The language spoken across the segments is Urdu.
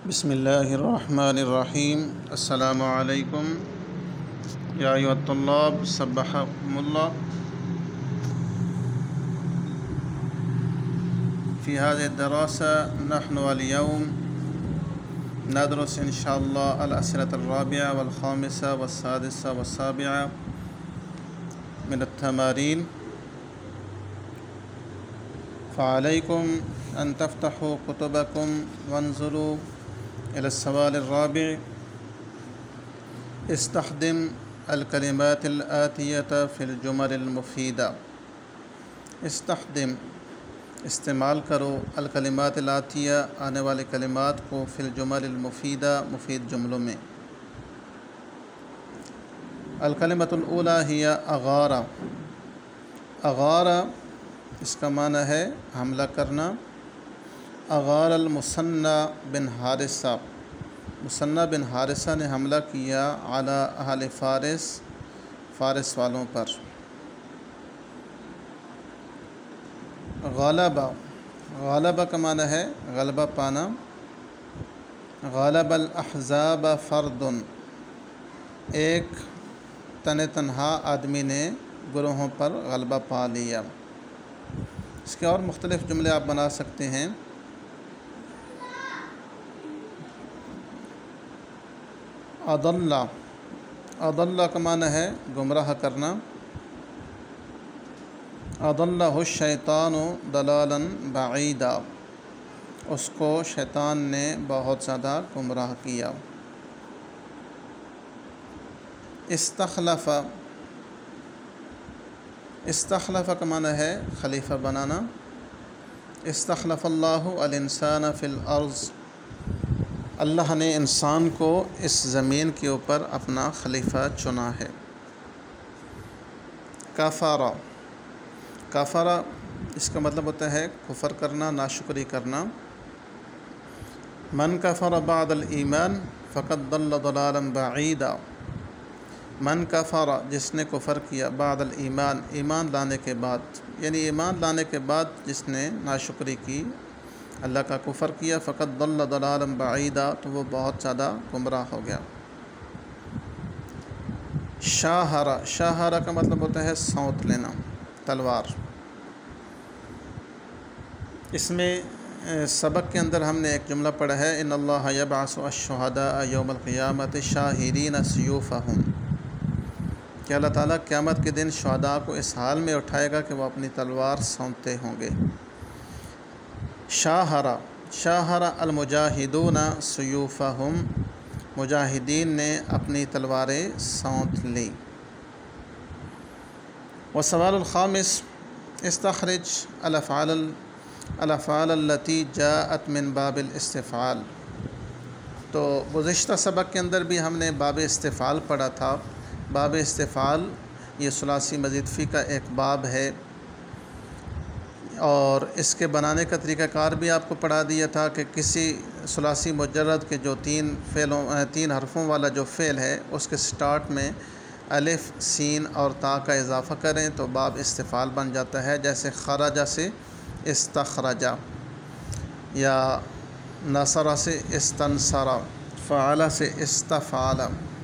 بسم اللہ الرحمن الرحیم۔ السلام علیکم یا ایھا الطلاب، صبحکم اللہ۔ فی هذه الدراسة نحن اليوم ندرس إن شاء الله الأسئلة الرابعة والخامسة والسادسة والسابعة من التمارين. فعليكم أن تفتحوا كتبكم وانظروا إلى السؤال الرابع. استخدم الكلمات الآتية في الجمل المفيدة. استعمال کرو الکلمات الآتیہ، آنے والی کلمات کو، فی الجمل المفیدہ، مفید جملوں میں۔ الکلمۃ الاولی ہی اغارہ۔ اغارہ اس کا معنی ہے حملہ کرنا۔ اغار المثنى بن حارثہ، مثنى بن حارثہ نے حملہ کیا علی اہل فارس، فارس والوں پر۔ غلبہ، غلبہ کا معنی ہے غلبہ پانا۔ غلب الاحزاب فرد، ایک تنہا آدمی نے گروہوں پر غلبہ پا لیا۔ اس کے اور مختلف جملے آپ بنا سکتے ہیں۔ اضل، اضل کا معنی ہے گمراہ کرنا۔ اضلہ الشیطان ضلالا بعیدا، اس کو شیطان نے بہت زیادہ گمراہ کیا۔ استخلف، استخلف کا معنی ہے خلیفہ بنانا۔ استخلف اللہ الانسان فی الارض، اللہ نے انسان کو اس زمین کے اوپر اپنا خلیفہ چنا ہے۔ کفر، کفر اس کا مطلب ہوتا ہے کفر کرنا، ناشکری کرنا۔ من کفر بعد الایمان فقد ضل ضلالا بعیدا، من کفر جس نے کفر کیا، بعد الایمان ایمان لانے کے بعد، یعنی ایمان لانے کے بعد جس نے ناشکری کی، اللہ کا کفر کیا، فقد ضل ضلالا بعیدا، تو وہ بہت زیادہ گمراہ ہو گیا۔ شاہرہ، شاہرہ کا مطلب ہوتا ہے سونت لینا، تلوار۔ اس میں سبق کے اندر ہم نے ایک جملہ پڑھا ہے، ان اللہ یبعث الشہداء یوم القیامۃ شاہرین سیوفہم، کہ اللہ تعالیٰ قیامت کے دن شہداء کو اس حال میں اٹھائے گا کہ وہ اپنی تلوار سونتے ہوں گے۔ شاہرہ، شاہرہ المجاہدون سیوفہم، مجاہدین نے اپنی تلواریں سونت لی۔ والسؤال الخامس، استخرج الافعال التي جاءت من باب الاستفعال۔ تو گزشتہ سبق کے اندر بھی ہم نے باب استفعال پڑھا تھا۔ باب استفعال یہ ثلاثی مزید فی کا ایک باب ہے، اور اس کے بنانے کا طریقہ کار بھی آپ کو پڑھا دیا تھا کہ کسی ثلاثی مجرد کے جو تین حرفوں والا جو فعل ہے، اس کے سٹارٹ میں الف، سین اور تا کا اضافہ کریں تو باب استفعال بن جاتا ہے۔ جیسے خرج سے استخرج، یا نصر سے استنصر، فعل سے استفعل۔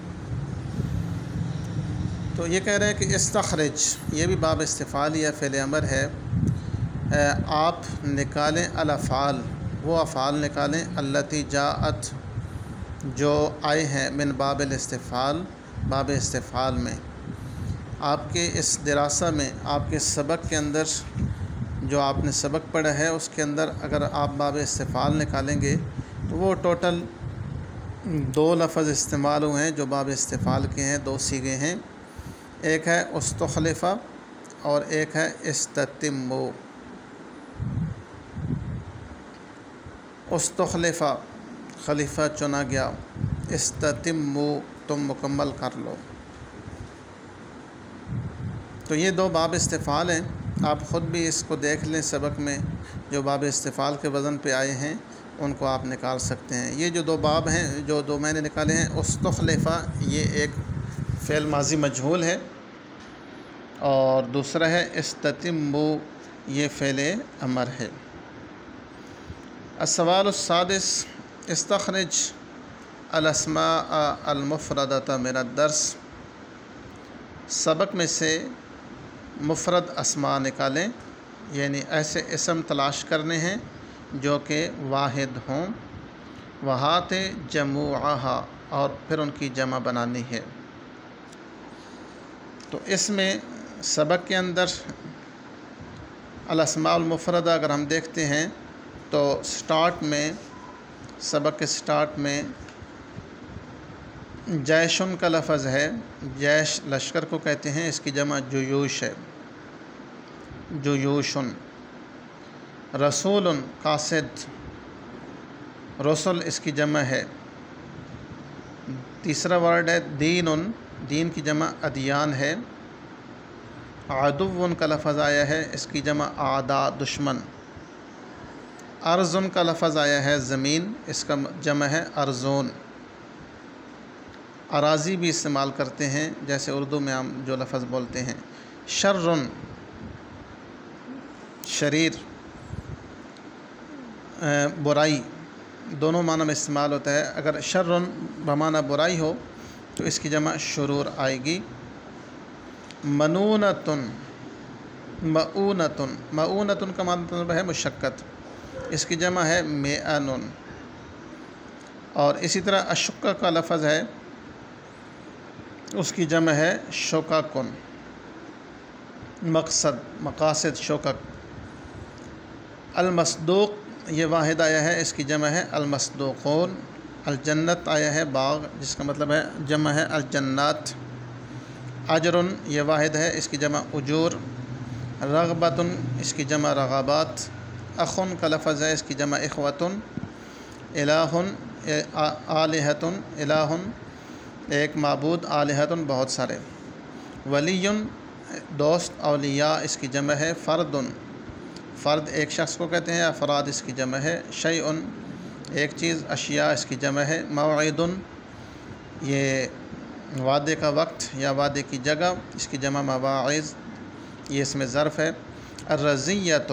تو یہ کہہ رہے ہیں کہ استخرج، یہ بھی باب استفعال یا فعل امر ہے۔ آپ نکالیں الافعال، وہ افعال نکالیں، التی جاءت جو آئے ہیں، من باب الاستفعال، باب استفعال میں۔ آپ کے اس دراسہ میں، آپ کے سبق کے اندر جو آپ نے سبق پڑھا ہے، اس کے اندر اگر آپ باب استفعال نکالیں گے تو وہ ٹوٹل 2 لفظ استعمال ہوئے ہیں جو باب استفعال کے ہیں، 2 صیغے ہیں۔ ایک ہے استخلفہ اور ایک ہے استتموا۔ استخلفہ خلیفہ چنا گیا، استتموا تم مکمل کر لو۔ تو یہ 2 باب استفعال ہیں، آپ خود بھی اس کو دیکھ لیں، سبق میں جو باب استفعال کے وزن پہ آئے ہیں ان کو آپ نکال سکتے ہیں۔ یہ جو 2 باب ہیں، جو 2 میں نے نکالے ہیں، استخلفہ یہ ایک فعل ماضی مجہول ہے، اور دوسرا ہے استتموا، یہ فعل امر ہے۔ السوال السادس، استخرج الاسماء المفردۃ من الدرس، سبق میں سے مفرد اسماء نکالیں، یعنی ایسے اسم تلاش کرنے ہیں جو کہ واحد ہوں، وہات جموعہا، اور پھر ان کی جمع بنانی ہے۔ تو اس میں سبق کے اندر الاسماء المفردہ اگر ہم دیکھتے ہیں تو سبق کے سٹارٹ میں جیشن کا لفظ ہے۔ جیش لشکر کو کہتے ہیں، اس کی جمع جیوش ہے، جیوشن۔ رسول قاصد، رسل اس کی جمع ہے۔ تیسرا ورڈ ہے دین، دین کی جمع ادیان ہے۔ عدو کا لفظ آیا ہے، اس کی جمع اعداء، دشمن۔ ارض کا لفظ آیا ہے زمین، اس کا جمع ہے ارضون۔ اراضی بھی استعمال کرتے ہیں، جیسے اردو میں ہم جو لفظ بولتے ہیں۔ شرٌ، شریر، برائی، دونوں معنی میں استعمال ہوتا ہے۔ اگر شرٌ بمعنی برائی ہو تو اس کی جمع شرور آئے گی۔ منونتن، مؤونتن، مؤونتن کا مطلب ہے مشقت، اس کی جمع ہے میئن۔ اور اسی طرح اشق کا لفظ ہے، اس کی جمع ہے شققن، مقصد، مقاصد، شقق۔ المصدوق یہ واحد آیا ہے، اس کی جمع ہے المصدوقون۔ الجنت آیا ہے باغ، جس کا مطلب ہے جمع ہے الجنات۔ اجر یہ واحد ہے، اس کی جمع اجور۔ رغبت اس کی جمع رغبات۔ اخن کا لفظ ہے، اس کی جمع اخوتن۔ الہ آلہۃ، الہ ایک معبود، آلہۃ بہت سارے۔ ولی دوست، اولیاء اس کی جمع ہے فرد، فرد ایک شخص کو کہتے ہیں، افراد اس کی جمع ہے۔ شیء ایک چیز، اشیاء اس کی جمع ہے۔ موعد یہ وعدے کا وقت یا وعدے کی جگہ، اس کی جمع مواعظ، یہ اس میں ظرف ہے۔ الرزیۃ،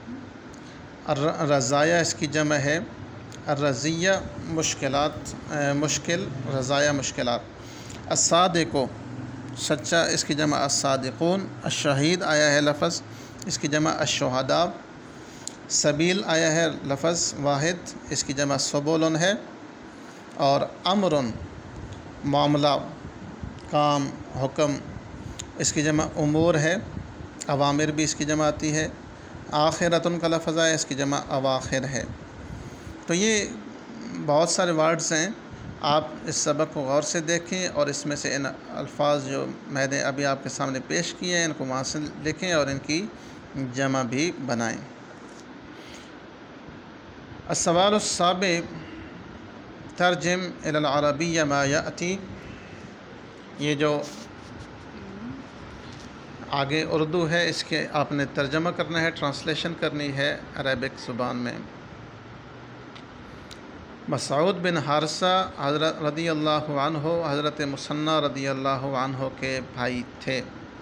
رضایہ اس کی جمع ہے۔ الرزیہ مشکلات، مشکل، رضایہ مشکلات۔ الصادق سچا، اس کی جمع الصادقون۔ الشہید آیا ہے لفظ، اس کی جمع الشہداء۔ سبیل آیا ہے لفظ واحد، اس کی جمع سبولن ہے۔ اور امر معاملہ، کام، حکم، اس کی جمع امور ہے۔ اوامر بھی اس کی جمع آتی ہے۔ آخرتن کا لفظ ہے، اس کی جمع اواخر ہے۔ تو یہ بہت سارے ورڈز ہیں، آپ اس سبق کو غور سے دیکھیں اور اس میں سے ان الفاظ جو میں نے ابھی آپ کے سامنے پیش کیے ہیں ان کو وہاں سے لکھیں اور ان کی جمع بھی بنائیں۔ السوال السابع، ترجم الی العربیہ ما یأتی۔ یہ جو آگے اردو ہے، اس کے آپ نے ترجمہ کرنا ہے، ٹرانسلیشن کرنی ہے عربک زبان میں۔ مسعود بن حارثہ حضرت رضی اللہ عنہ حضرت مثنی رضی اللہ عنہ کے بھائی تھے۔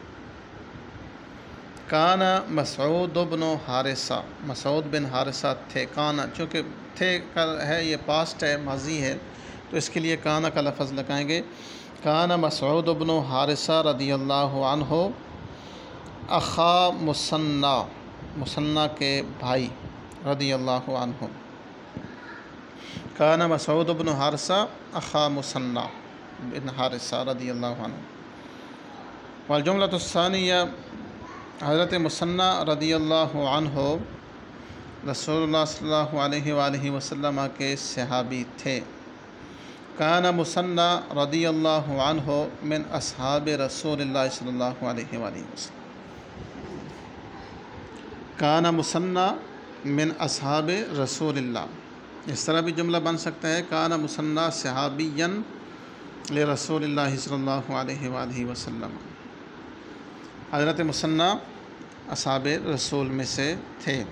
کان مسعود بن حارثہ، مسعود بن حارثہ تھے۔ کان چونکہ تھے کا ہے، یہ پاسٹ ہے، ماضی ہے، تو اس کے لیے کان کا لفظ لگائیں گے۔ کان مسعود بن حارثہ رضی اللہ عنہ اخا مثنی، مثنی کے بھائی رضی اللہ عنہ۔ کان مسعود بن حارثہ اخا مثنی بن حارثہ رضی اللہ عنہ۔ والجملۃ الثانیہ، حضرت مثنی رضی اللہ عنہ رسول اللہ صلی اللہ علیہ وآلہ وسلم کے صحابی تھے۔ کان مثنی رضی اللہ عنہ من اصحاب رسول اللہ صلی اللہ علیہ وآلہ وسلم۔ کان مثنی من اصحاب رسول اللہ، اس طرح بھی جملہ بن سکتا ہے، کان مثنی صحابیا لرسول اللہ صلی اللہ علیہ وآلہ وسلم۔ حضرت مثنی اصحاب رسول میں سے تھے۔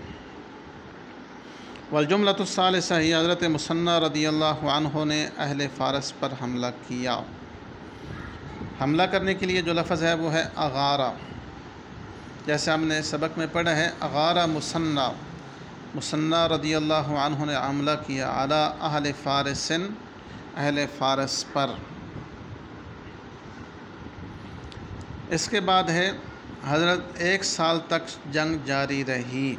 والجملۃ الثالثہ، ہی حضرت مثنی رضی اللہ عنہ نے اہل فارس پر حملہ کیا۔ حملہ کرنے کے لیے جو لفظ ہے وہ ہے اغارہ، جیسے ہم نے سبق میں پڑھا ہے اغارہ مثنی، मुसन्ना रदी अल्लाह अन्हु ने हमला किया अला अहल फ़ारिसिन, अहल फ़ारस पर। इसके बाद है हज़रत 1 साल तक जंग जारी रही,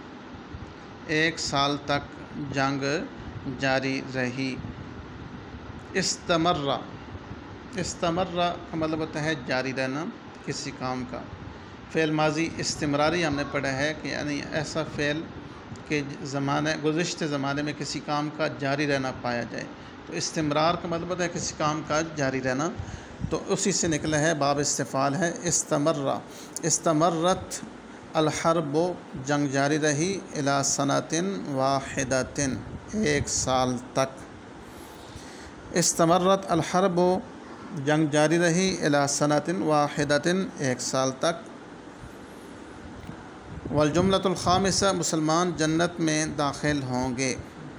1 साल तक जंग जारी रही। इस्तमर्रा, इस्तमर्रा का मतलब होता है जारी रहना किसी काम का। फ़ेल माजी इस्तिमरारी हमने पढ़ा है कि यानी ऐसा फ़ेल के गुज़िश्ते ज़माने में किसी काम का जारी रहना पाया जाए। तो इस्तिमरार का मतलब होता है किसी काम का जारी रहना, तो उसी से निकला है बाब इस्तिफ़ाल है इस्तमर्रा। इस्तमर्रत अलहर्बो, जंग जारी रही, इला सनतिन वाहिदतिन, 1 साल तक। इस्तमर्रत अलहर्बो, जंग जारी रही, इला सनतिन वाहिदतिन, 1 साल तक। वल जुमलतुल खामिसा, मुसलमान जन्नत में दाखिल होंगे।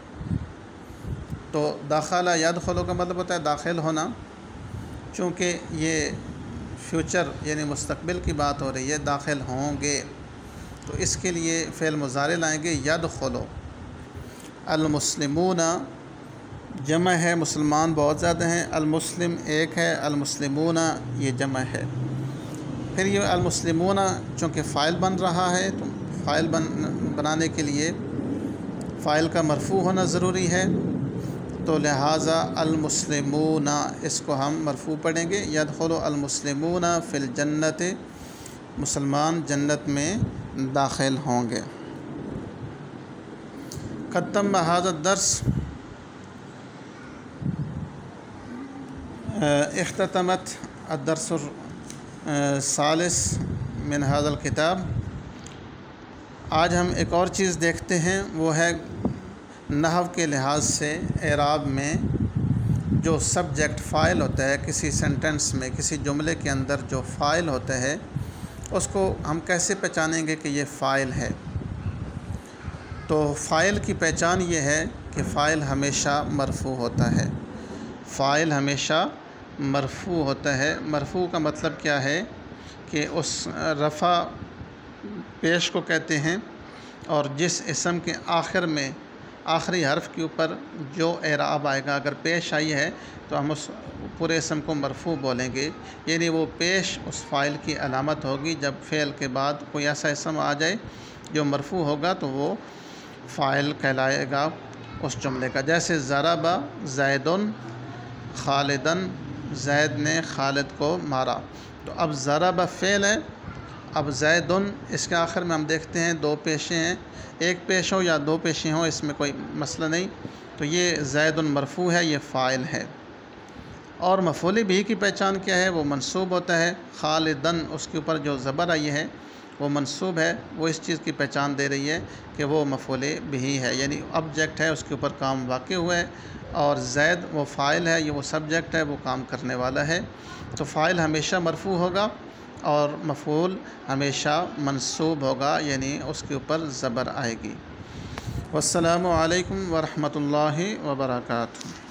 तो दाखला यदखुलु का मतलब होता है दाखिल होना, चूँकि ये फ्यूचर यानी मुस्तकबिल की बात हो रही है, दाखिल होंगे, तो इसके लिए फ़ेल मुज़ारे लाएंगे यदखुलु। अलमुस्लिमूना जमा है, मुसलमान बहुत ज़्यादा हैं, अलमुस्लिम एक है, अलमुस्लिमूना ये जमा है। फिर ये अलमुस्लिमूना चूँकि फ़ाइल बन रहा है, तो फ़ाइल बनाने के लिए फ़ाइल का मरफ़ू होना ज़रूरी है, तो लिहाजा अलमुस्लिमूना इसको हम मरफ़ू पढ़ेंगे। यदखुलु अलमुस्लिमूना फ़िल जन्नत, मुसलमान जन्नत में दाखिल होंगे। ख़त्म हाज़ा दर्स, इख्ततमत अद-दर्सुल सालिस मिन हाज़ल किताब। आज हम एक और चीज़ देखते हैं, वो है नहव के लिहाज से एराब में जो सब्जेक्ट फ़ाइल होता है किसी सेंटेंस में, किसी जुमले के अंदर जो फ़ाइल होता है, उसको हम कैसे पहचानेंगे कि ये फ़ाइल है। तो फ़ाइल की पहचान ये है कि फ़ाइल हमेशा मरफ़ू होता है, फ़ाइल हमेशा मरफ़ू होता है। मरफ़ू का मतलब क्या है कि उस रफ़ा पेश को कहते हैं, और जिस इसम के आखिर में आखिरी हर्फ के ऊपर जो एराब आएगा, अगर पेश आई है तो हम उस पूरे इसम को मरफ़ू बोलेंगे, यानी वो पेश उस फ़ाइल की अलामत होगी। जब फ़ेल के बाद कोई ऐसा इसम आ जाए जो मरफ़ू होगा तो वो फ़ाइल कहलाएगा उस जुमले का। जैसे ज़रबा ज़ैदुन खालिदन, ज़ैद ने खालिद को मारा। तो अब ज़रबा फ़ेल है, अब ज़ैदुन इसके आखिर में हम देखते हैं 2 पेशे हैं, एक पेश हो या 2 पेशे हों, इसमें कोई मसला नहीं। तो ये ज़ैदुन मरफ़ू है, ये फ़ाइल है। और मफ़ूल बिही की पहचान क्या है, वो मंसूब होता है। खालिदन उसके ऊपर जो ज़बर आई है वो मंसूब है, वो इस चीज़ की पहचान दे रही है कि वो मफ़ूल बिही है, यानी ऑब्जेक्ट है, उसके ऊपर काम वाक़ हुआ है। और ज़ैद वो फ़ाइल है, ये वो सब्जेक्ट है, वो काम करने वाला है। तो फ़ाइल हमेशा मरफ़ू होगा और मफ़ूल हमेशा मंसूब होगा, यानी उसके ऊपर ज़बर आएगी। वस्सलामु अलैकुम वरहमतुल्लाहि वबरकातुहू।